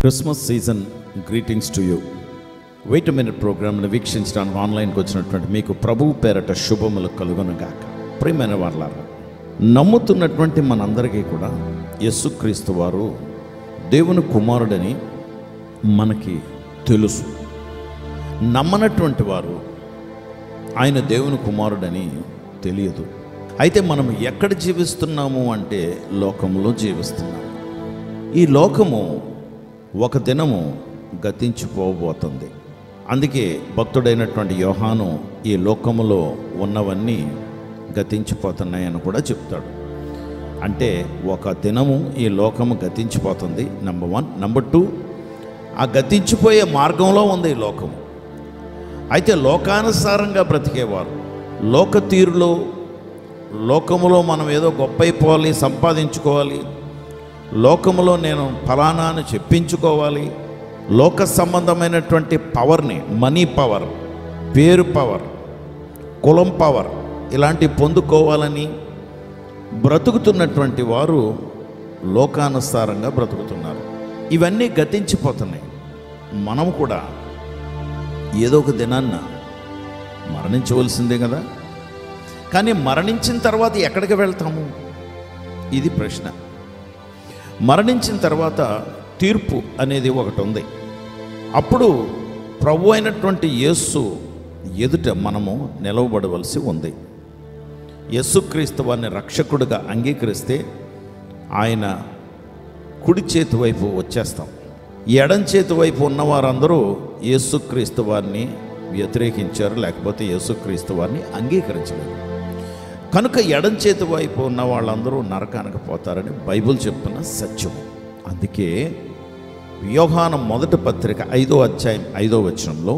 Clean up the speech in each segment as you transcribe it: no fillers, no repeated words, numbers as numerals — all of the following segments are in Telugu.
Christmas season greetings to you. Wait minute ప్రోగ్రామ్ని వీక్షించడానికి ఆన్లైన్కి వచ్చినటువంటి మీకు ప్రభువు పేరట శుభములు కలుగునుగాక. ప్రియమైన వారలారా, నమ్ముతున్నటువంటి మనందరికీ కూడా యేసుక్రీస్తు వారు దేవుని కుమారుడని మనకి తెలుసు. నమ్మనటువంటి వారు ఆయన దేవుని కుమారుడని తెలియదు. అయితే మనం ఎక్కడ జీవిస్తున్నాము అంటే లోకంలో జీవిస్తున్నాము. ఈ లోకము ఒక దినము గతించిపోబోతుంది. అందుకే భక్తుడైనటువంటి యోహాను ఈ లోకములో ఉన్నవన్నీ గతించిపోతున్నాయని కూడా చెప్తాడు. అంటే ఒక దినము ఈ లోకము గతించిపోతుంది, నెంబర్ 1. నెంబర్ 2, ఆ గతించిపోయే మార్గంలో ఉంది ఈ లోకము. అయితే లోకానుసారంగా బ్రతికేవారు, లోక తీరులో, లోకములో మనం ఏదో గొప్ప అయిపోవాలి, సంపాదించుకోవాలి, లోకములో నేను ఫలానా అని చెప్పించుకోవాలి, లోక సంబంధమైనటువంటి పవర్ని, మనీ పవర్, పేరు పవర్, కులం పవర్, ఇలాంటివి పొందుకోవాలని బ్రతుకుతున్నటువంటి వారు లోకానుసారంగా బ్రతుకుతున్నారు. ఇవన్నీ గతించిపోతున్నాయి. మనం కూడా ఏదో ఒక దినాన్న మరణించవలసిందే కదా. కానీ మరణించిన తర్వాత ఎక్కడికి వెళ్తాము? ఇది ప్రశ్న. మరణించిన తర్వాత తీర్పు అనేది ఒకటి ఉంది. అప్పుడు ప్రభు అయినటువంటి యేసు ఎదుట మనము నిలవబడవలసి ఉంది. యేసుక్రీస్తు వారిని రక్షకుడిగా అంగీకరిస్తే ఆయన కుడి చేతి వైపు వచ్చేస్తాం. ఎడం చేతి వైపు ఉన్నవారందరూ యేసుక్రీస్తు వారిని వ్యతిరేకించారు, లేకపోతే యేసుక్రీస్తు వారిని అంగీకరించలేదు. కనుక ఎడం చేతి వైపు ఉన్న వాళ్ళందరూ నరకానికి పోతారని బైబిల్ చెప్తున్న సత్యం. అందుకే యోహాను మొదటి పత్రిక 5వ అధ్యాయం 5వ వచనంలో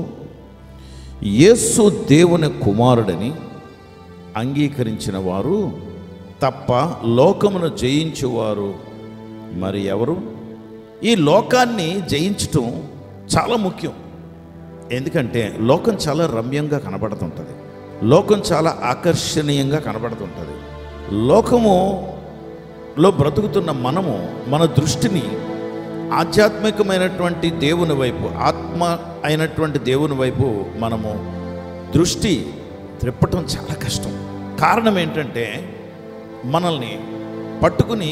యేసు దేవుని కుమారుడని అంగీకరించిన వారు తప్ప లోకమును జయించువారు మరి ఎవరు? ఈ లోకాన్ని జయించటం చాలా ముఖ్యం. ఎందుకంటే లోకం చాలా రమ్యంగా కనబడుతుంటుంది, లోకం చాలా ఆకర్షణీయంగా కనబడుతుంటుంది. లోకములో బ్రతుకుతున్న మనము మన దృష్టిని ఆధ్యాత్మికమైనటువంటి దేవుని వైపు, ఆత్మ అయినటువంటి దేవుని వైపు మనము దృష్టి త్రిప్పటం చాలా కష్టం. కారణం ఏంటంటే మనల్ని పట్టుకుని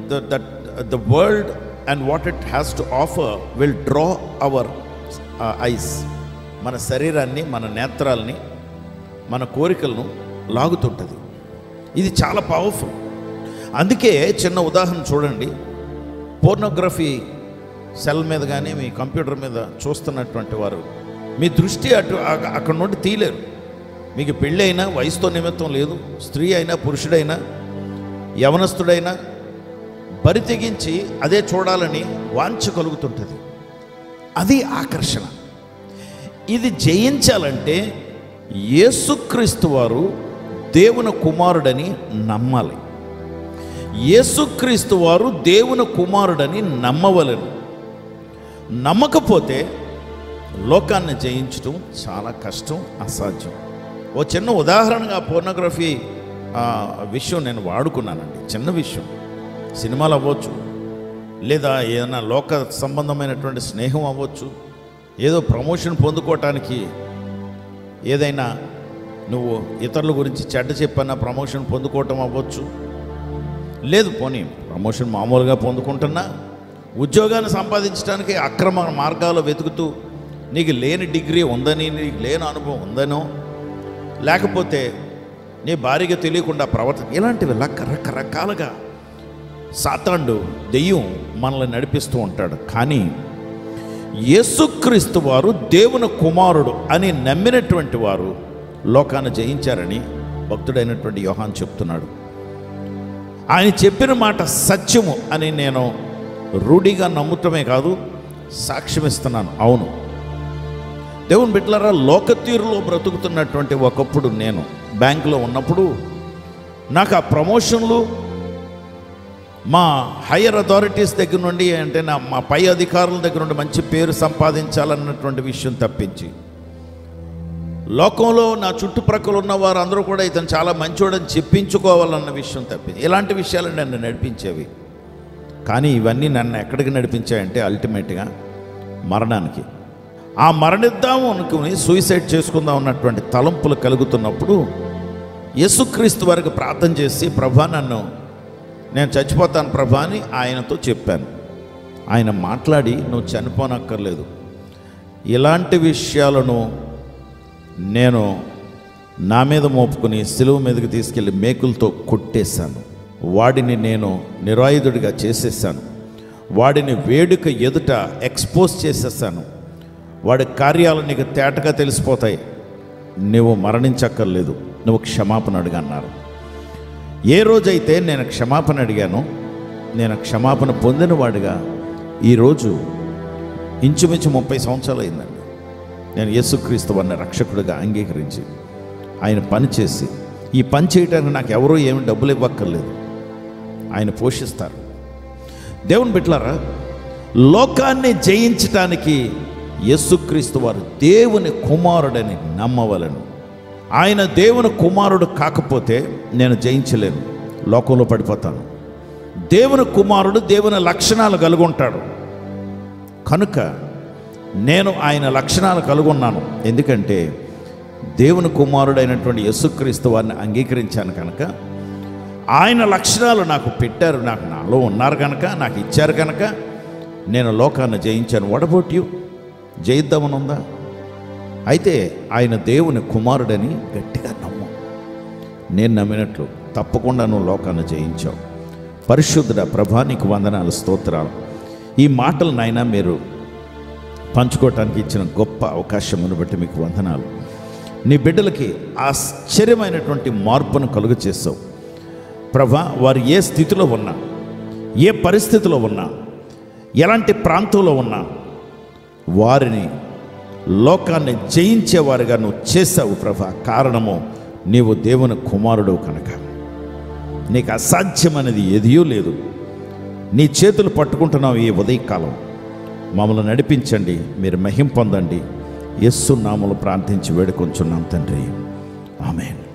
the world and what it has to offer will draw our eyes, మన శరీరాన్ని, మన నేత్రాల్ని, మన కోరికలను లాగుతుంటుంది. ఇది చాలా పవర్ఫుల్. అందుకే చిన్న ఉదాహరణ చూడండి. పోర్నోగ్రఫీ సెల్ మీద కానీ మీ కంప్యూటర్ మీద చూస్తున్నటువంటి వారు మీ దృష్టి అక్కడ నుండి తీయలేరు. మీకు పెళ్ళి అయినా వయసుతో నిమిత్తం లేదు, స్త్రీ అయినా పురుషుడైనా యవనస్తుడైనా బరి తెగించి అదే చూడాలని వాంఛ కలుగుతుంటుంది. అది ఆకర్షణ. ఇది జయించాలంటే యేసుక్రీస్తు వారు దేవుని కుమారుడని నమ్మాలి. యేసుక్రీస్తు వారు దేవుని కుమారుడని నమ్మవలెను. నమ్మకపోతే లోకాన్ని జయించడం చాలా కష్టం, అసాధ్యం. ఓ చిన్న ఉదాహరణగా పోర్నోగ్రఫీ విషయం నేను వాడుకున్నానండి. చిన్న విషయం, సినిమాలు అవ్వచ్చు, లేదా ఏదైనా లోక సంబంధమైనటువంటి స్నేహం అవ్వచ్చు, ఏదో ప్రమోషన్ పొందుకోవటానికి ఏదైనా నువ్వు ఇతరుల గురించి చెడ్డ చెప్పన్నా ప్రమోషన్ పొందుకోవటం అవ్వచ్చు. లేదు పోనీ ప్రమోషన్ మామూలుగా పొందుకుంటున్నా, ఉద్యోగాన్ని సంపాదించడానికి అక్రమ మార్గాలు వెతుకుతూ నీకు లేని డిగ్రీ ఉందని, నీకు లేని అనుభవం ఉందనో, లేకపోతే నీ భార్యగా తెలియకుండా ప్రవర్తన, ఇలాంటివి రకరకాలుగా సాతాండు దెయ్యం మనల్ని నడిపిస్తూ ఉంటాడు. కానీ యేసుక్రీస్తు వారు దేవుని కుమారుడు అని నమ్మినటువంటి వారు లోకాన్ని జయించారని భక్తుడైనటువంటి యోహాను చెప్తున్నాడు. ఆయన చెప్పిన మాట సత్యము అని నేను రూఢిగా నమ్ముతమే కాదు, సాక్ష్యమిస్తున్నాను. అవును, దేవుని బిడ్డలారా, లోకతీరులో బ్రతుకుతున్నటువంటి ఒకప్పుడు నేను బ్యాంకులో ఉన్నప్పుడు నాకు ఆ ప్రమోషన్లు మా హయ్యర్ అథారిటీస్ దగ్గర నుండి, అంటే మా పై అధికారుల దగ్గర నుండి మంచి పేరు సంపాదించాలన్నటువంటి విషయం తప్పించి, లోకంలో నా చుట్టుప్రక్కల ఉన్న వారు అందరూ కూడా ఇతను చాలా మంచోడని చెప్పించుకోవాలన్న విషయం తప్పించి, ఇలాంటి విషయాలు నన్ను నడిపించేవి. కానీ ఇవన్నీ నన్ను ఎక్కడికి నడిపించాయంటే అల్టిమేట్గా మరణానికి. ఆ మరణిద్దాము అనుకుని సూసైడ్ చేసుకుందాం అన్నటువంటి తలంపులు కలుగుతున్నప్పుడు యేసుక్రీస్తు వారికి ప్రార్థన చేసి, ప్రభా నేను చచ్చిపోతాను ప్రభా అని ఆయనతో చెప్పాను. ఆయన మాట్లాడి, నువ్వు చనిపోనక్కర్లేదు, ఇలాంటి విషయాలను నేను నా మీద మోపుకుని సిలువ మీదకి తీసుకెళ్ళి మేకులతో కొట్టేశాను, వాడిని నేను నిరాయుధుడిగా చేసేసాను, వాడిని వేడుక ఎదుట ఎక్స్పోజ్ చేసేసాను, వాడి కార్యాలు నీకు తేటగా తెలిసిపోతాయి, నువ్వు మరణించక్కర్లేదు, నువ్వు క్షమాపణ అడిగన్నారు. ఏ రోజైతే నేను క్షమాపణ అడిగానో, నేను క్షమాపణ పొందినవాడిగా ఈరోజు ఇంచుమించు 30 సంవత్సరాలు అయిందండి నేను యేసుక్రీస్తు వారిని రక్షకుడిగా అంగీకరించి ఆయన పని చేసి, ఈ పని చేయడానికి నాకు ఎవరూ ఏమి డబ్బులు ఇవ్వక్కర్లేదు, ఆయన పోషిస్తారు. దేవుని బిడ్డలారా, లోకాన్ని జయించటానికి యేసుక్రీస్తు వారు దేవుని కుమారుడని నమ్మవలను. ఆయన దేవుని కుమారుడు కాకపోతే నేను జయించలేను, లోకంలో పడిపోతాను. దేవుని కుమారుడు దేవుని లక్షణాలు కలిగి ఉంటాడు కనుక నేను ఆయన లక్షణాలు కలిగి ఉన్నాను. ఎందుకంటే దేవుని కుమారుడైనటువంటి యేసుక్రీస్తు వారిని అంగీకరించాను కనుక, ఆయన లక్షణాలు నాకు పెట్టారు, నాలో ఉన్నారు కనుక, నాకు ఇచ్చారు కనుక నేను లోకాన్ని జయించాను. What about you? జయిద్దామని ఉందా? అయితే ఆయన దేవుని కుమారుడని గట్టిగా నమ్ము. నేను నమ్మినట్లు తప్పకుండా నువ్వు లోకాన్ని జయించావు. పరిశుద్ధుడ ప్రభా, నీకు వందనాలు, స్తోత్రాలు. ఈ మాటలు నాయన మీరు పంచుకోవటానికి ఇచ్చిన గొప్ప అవకాశమును బట్టి మీకు వందనాలు. నీ బిడ్డలకి ఆశ్చర్యమైనటువంటి మార్పును కలుగు చేసావు ప్రభా. వారు ఏ స్థితిలో ఉన్నా, ఏ పరిస్థితిలో ఉన్నా, ఎలాంటి ప్రాంతంలో ఉన్నా వారిని లోకాన్ని జయించేవారుగా నువ్వు చేసావు ప్రభా. కారణము నీవు దేవుని కుమారుడు కనుక నీకు అసాధ్యమనేది ఎదియూ లేదు. నీ చేతులు పట్టుకుంటున్నావు ఈ ఉదయకాలం. మమ్మల్ని నడిపించండి, మీరు మహిమ పొందండి. యేసు నామములో ప్రార్థించి వేడుకొంచున్నాం తండ్రి, ఆమేన్.